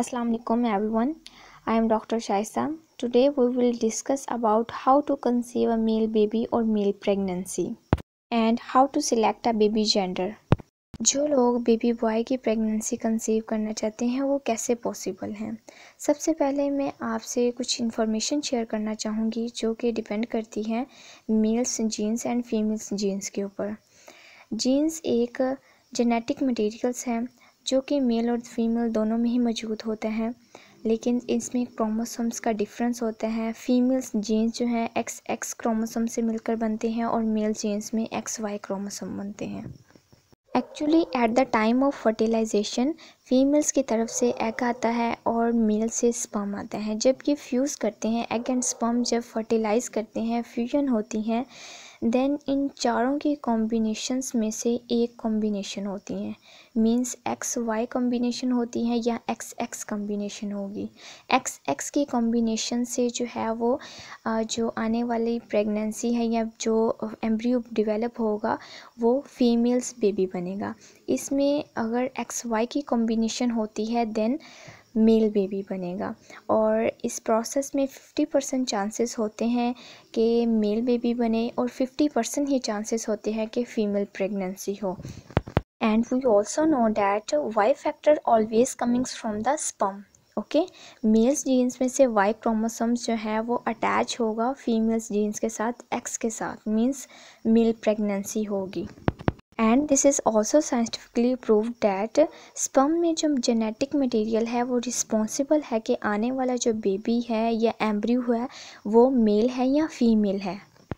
Assalamu alaikum everyone. I am Dr. Shaista. Today we will discuss about how to conceive a male baby or male pregnancy and how to select a baby gender. जो लोग baby boy की pregnancy conceive करना चाहते हैं वो कैसे possible हैं। सबसे पहले मैं आपसे कुछ इन्फॉर्मेशन शेयर करना चाहूँगी जो कि डिपेंड करती है males genes and females genes के ऊपर। जीन्स एक जेनेटिक मटेरियल्स हैं जो कि मेल और फीमेल दोनों में ही मौजूद होते हैं, लेकिन इसमें क्रोमोसोम्स का डिफरेंस होता है। फीमेल्स जीन्स जो हैं XX क्रोमोसोम से मिलकर बनते हैं और मेल जीन्स में XY क्रोमोसोम बनते हैं। Actually at the time of fertilization females की तरफ से एग आता है और मेल से स्पर्म आता है। जब ये फ्यूज़ करते हैं, एग एंड स्पर्म जब फर्टिलाइज करते हैं, फ्यूजन होती हैं, देन इन चारों की कॉम्बिनेशंस में से एक कॉम्बिनेशन होती हैं। मींस XY कॉम्बिनेशन होती है या XX कॉम्बिनेशन होगी। XX की कॉम्बिनेशन से जो है वो जो आने वाली प्रेगनेंसी है या जो एम्ब्रियो डेवलप होगा वो फीमेल्स बेबी बनेगा। इसमें अगर XY की कॉम्बिनेशन होती है देन मेल बेबी बनेगा और इस प्रोसेस में 50% चांसेस होते हैं कि मेल बेबी बने और 50% ही चांसेस होते हैं कि फीमेल प्रेगनेंसी हो। And we also know that Y factor always comings from the sperm. Okay, males genes में से Y क्रोमोसोम्स जो है वो अटैच होगा फीमेल्स जीन्स के साथ X के साथ, मीन्स मेल प्रेगनेंसी होगी। And this is also scientifically proved that sperm में जो जेनेटिक मटेरियल है वो रिस्पॉन्सिबल है कि आने वाला जो बेबी है या एम्ब्रियो है वो मेल है या फीमेल है।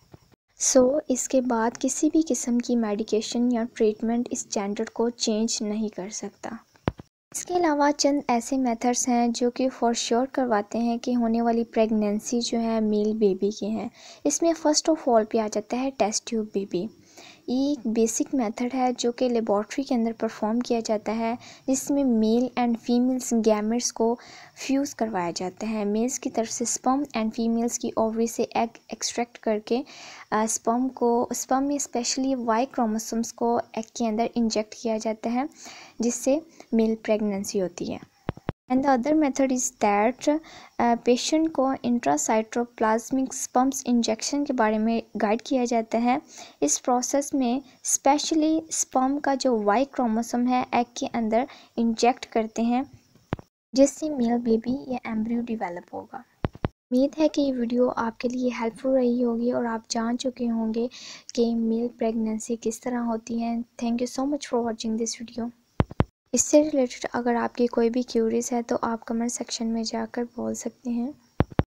इसके बाद किसी भी किस्म की मेडिकेशन या ट्रीटमेंट इस जेंडर को चेंज नहीं कर सकता। इसके अलावा चंद ऐसे मेथड्स हैं जो कि फॉर श्योर करवाते हैं कि होने वाली प्रेगनेंसी जो है मेल बेबी की है। इसमें फ़र्स्ट ऑफ ऑल पे आ जाता है टेस्ट ट्यूब बेबी। ये एक बेसिक मेथड है जो कि लेबॉर्ट्री के अंदर परफॉर्म किया जाता है, जिसमें मेल एंड फीमेल्स गैमेट्स को फ्यूज़ करवाया जाता है। मेल्स की तरफ से स्पर्म एंड फीमेल्स की ओवरी से एग एक्सट्रैक्ट करके स्पर्म में स्पेशली Y क्रोमोसोम्स को एग के अंदर इंजेक्ट किया जाता है, जिससे मेल प्रेगनेंसी होती है। And the other method is that patient को इंट्रासाइटोप्लाज्मिक स्पर्म्स इंजेक्शन के बारे में गाइड किया जाता है। इस प्रोसेस में स्पेशली स्पर्म का जो Y क्रोमोसोम है एग के अंदर इंजेक्ट करते हैं, जिससे मेल बेबी या एम्ब्रियो डेवलप होगा। उम्मीद है कि ये वीडियो आपके लिए हेल्पफुल रही होगी और आप जान चुके होंगे कि मेल प्रेगनेंसी किस तरह होती है। Thank you so much for watching this video. इससे रिलेटेड अगर आपकी कोई भी क्यूरीज है तो आप कमेंट सेक्शन में जाकर बोल सकते हैं।